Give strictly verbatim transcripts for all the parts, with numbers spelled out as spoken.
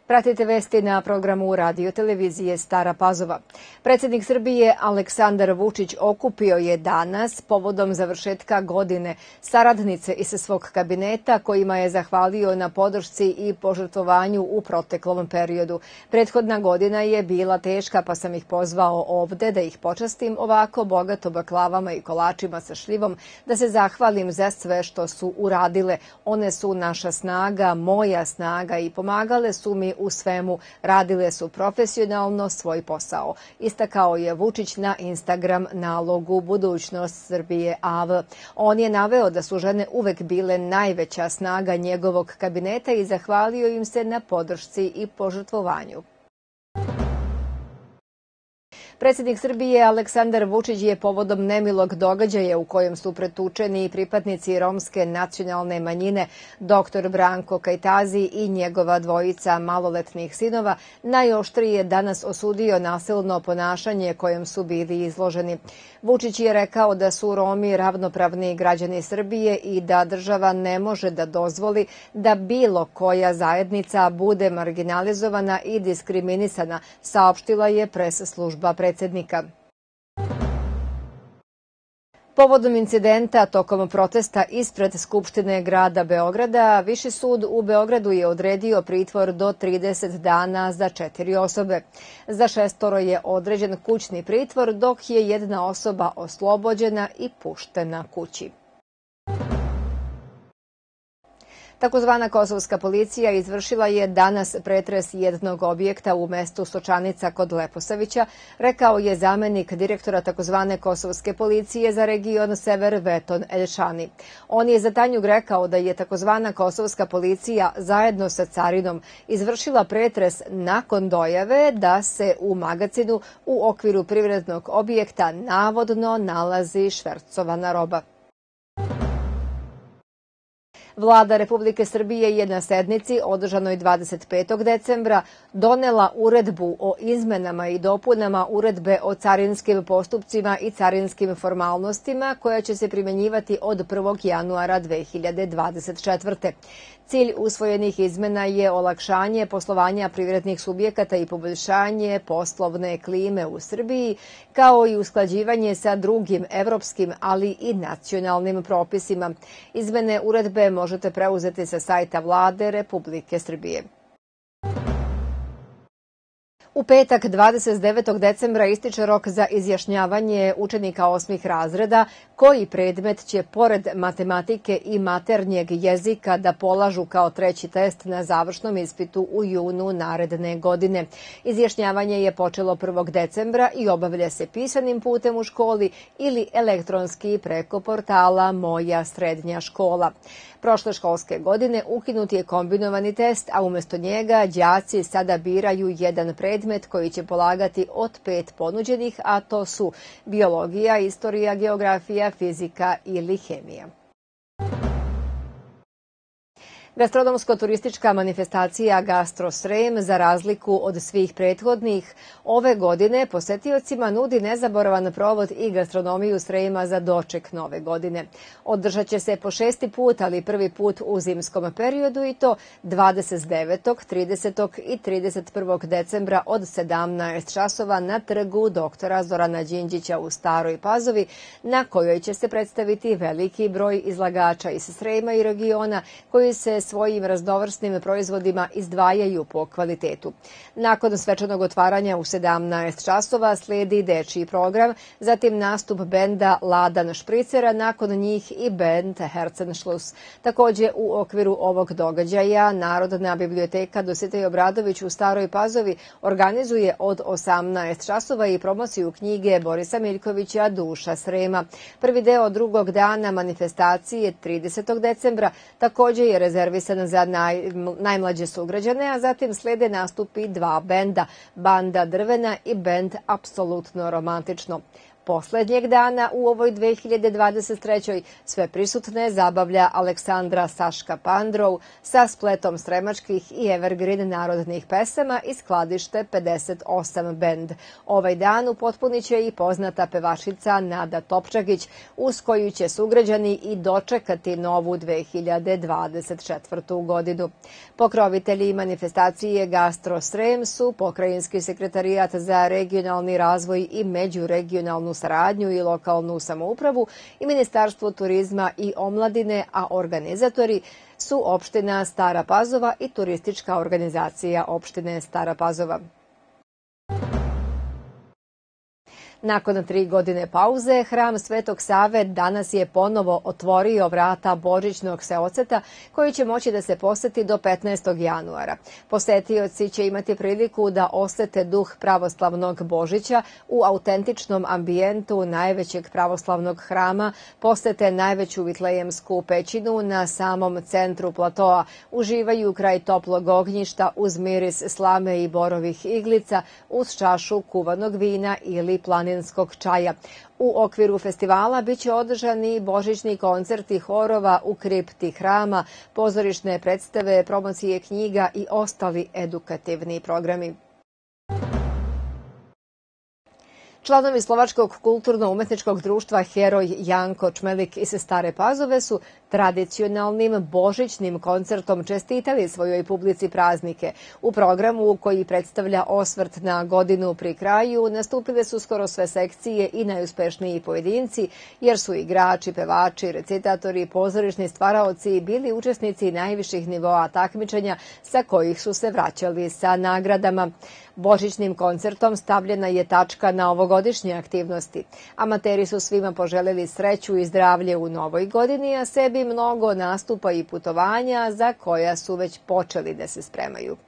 Pratite vesti na programu radio televizije Stara Pazova. Predsjednik Srbije Aleksandar Vučić okupio je danas povodom završetka godine saradnice iz svog kabineta kojima je zahvalio na podršci i požrtvovanju u proteklom periodu. Prethodna godina je bila teška pa sam ih pozvao ovde da ih počastim ovako bogato baklavama i kolačima sa šljivom, da se zahvalim za sve što su uradile. One su naša snaga, moja snaga i pomagale su mi u svemu, radile su profesionalno svoj posao. Istakao je Vučić na Instagram nalogu Budućnost Srbije A V. On je naveo da su žene uvek bile najveća snaga njegovog kabineta i zahvalio im se na podršci i požrtvovanju. Predsjednik Srbije Aleksandar Vučić je povodom nemilog događaja u kojem su pretučeni pripadnici romske nacionalne manjine doktor Branko Kajtazi i njegova dvojica maloletnih sinova najoštrije danas osudio nasilno ponašanje kojem su bili izloženi. Vučić je rekao da su Romi ravnopravni građani Srbije i da država ne može da dozvoli da bilo koja zajednica bude marginalizovana i diskriminisana, saopštila je pres služba predsjednika. Povodom incidenta tokom protesta ispred Skupštine grada Beograda, Viši sud u Beogradu je odredio pritvor do trideset dana za četiri osobe. Za šestoro je određen kućni pritvor, dok je jedna osoba oslobođena i puštena kući. Takozvana kosovska policija izvršila je danas pretres jednog objekta u mestu Sočanica kod Leposavića, rekao je zamenik direktora takozvane kosovske policije za region Sever Veton Elšani. On je za Tanjug rekao da je takozvana kosovska policija zajedno sa carinom izvršila pretres nakon dojave da se u magacinu u okviru privrednog objekta navodno nalazi švercovana roba. Vlada Republike Srbije je na sednici održanoj dvadeset petog decembra donela uredbu o izmenama i dopunama uredbe o carinskim postupcima i carinskim formalnostima koja će se primenjivati od prvog januara dve hiljade dvadeset četvrte. Cilj usvojenih izmena je olakšanje poslovanja privrednih subjekata i poboljšanje poslovne klime u Srbiji, kao i usklađivanje sa drugim evropskim, ali i nacionalnim propisima. Izmene uredbe možete preuzeti sa sajta Vlade Republike Srbije. U petak dvadeset devetog decembra ističe rok za izjašnjavanje učenika osmih razreda koji predmet će pored matematike i maternjeg jezika da polažu kao treći test na završnom ispitu u junu naredne godine. Izjašnjavanje je počelo prvog decembra i obavlja se pisanim putem u školi ili elektronski preko portala Moja srednja škola. Prošle školske godine ukinut je kombinovani test, a umesto njega đaci sada biraju jedan predmet koji će polagati od pet ponuđenih, a to su biologija, istorija, geografija, fizika ili hemija. Gastronomsko-turistička manifestacija Gastro Srem, za razliku od svih prethodnih, ove godine posetiocima nudi nezaboravan provod i gastronomiju Srema za doček nove godine. Održat će se po šesti put, ali prvi put u zimskom periodu i to dvadeset devetog, tridesetog i trideset prvog decembra od sedamnaest časova na trgu doktora Zorana Đinđića u Staroj Pazovi, na kojoj će se predstaviti veliki broj izlagača iz Srema i regiona koji se svojim raznovrsnim proizvodima izdvajaju po kvalitetu. Nakon svečanog otvaranja u sedamnaest časova sledi dečiji program, zatim nastup benda Ladan Špricera, nakon njih i bend Herzenschluss. Takođe, u okviru ovog događaja Narodna biblioteka Dositej Obradović u Staroj Pazovi organizuje od osamnaest časova i promociju knjige Borisa Miljkovića Duša Srema. Prvi deo drugog dana manifestacije tridesetog decembra takođe je rezervisan za naj, najmlađe sugrađane, a zatim slede nastupi dva benda, Banda Drvena i bend Apsolutno romantično. Poslednjeg dana u ovoj dve hiljade dvadeset trećoj sve prisutne zabavlja Aleksandra Saška Pandrov sa spletom sremačkih i evergreen narodnih pesama iz skladište pedeset osam bend. Ovaj dan upotpuniće i poznata pevačica Nada Topčagić, uz koju će sugrađani i dočekati novu dve hiljade dvadeset četvrtu godinu. Pokrovitelji manifestacije Gastro-Srem su Pokrajinski sekretarijat za regionalni razvoj i međuregionalnu saradnju i lokalnu samoupravu i Ministarstvo turizma i omladine, a organizatori su opština Stara Pazova i turistička organizacija opštine Stara Pazova. Nakon tri godine pauze, hram Svetog Save danas je ponovo otvorio vrata božićnog seoceta koji će moći da se poseti do petnaestog januara. Posetioci će imati priliku da osete duh pravoslavnog Božića u autentičnom ambijentu najvećeg pravoslavnog hrama, posete najveću vitlejemsku pećinu na samom centru platoa, uživaju kraj toplog ognjišta uz miris slame i borovih iglica, uz čašu kuvanog vina ili planinskog čaja. U okviru festivala biće održani božićni koncerti horova u kripti hrama, pozorišne predstave, promocije knjiga i ostali edukativni programi. Članovi Slovačkog kulturno-umetničkog društva Heroj Janko Čmelik iz Stare Pazove su tradicionalnim božićnim koncertom čestitali svojoj publici praznike. U programu koji predstavlja osvrt na godinu pri kraju nastupile su skoro sve sekcije i najuspešniji pojedinci, jer su igrači, pevači, recitatori, pozorišni stvaraoci bili učesnici najviših nivoa takmičenja sa kojih su se vraćali sa nagradama. Božićnim koncertom stavljena je tačka na ovogodišnje aktivnosti. Amateri su svima poželeli sreću i zdravlje u novoj godini, a sebi mnogo nastupa i putovanja za koja su već počeli da se spremaju.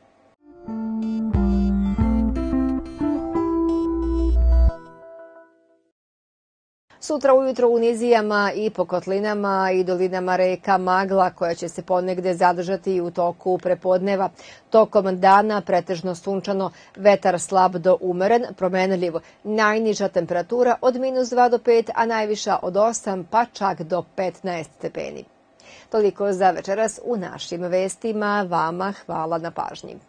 Sutra ujutro u nizijama i po kotlinama i dolinama reka magla koja će se ponegde zadržati i u toku prepodneva. Tokom dana pretežno sunčano, vetar slab do umeren, promenljiv. Najniža temperatura od minus dva do pet, a najviša od osam pa čak do petnaest stepeni. Toliko za večeras u našim vestima. Vama hvala na pažnji.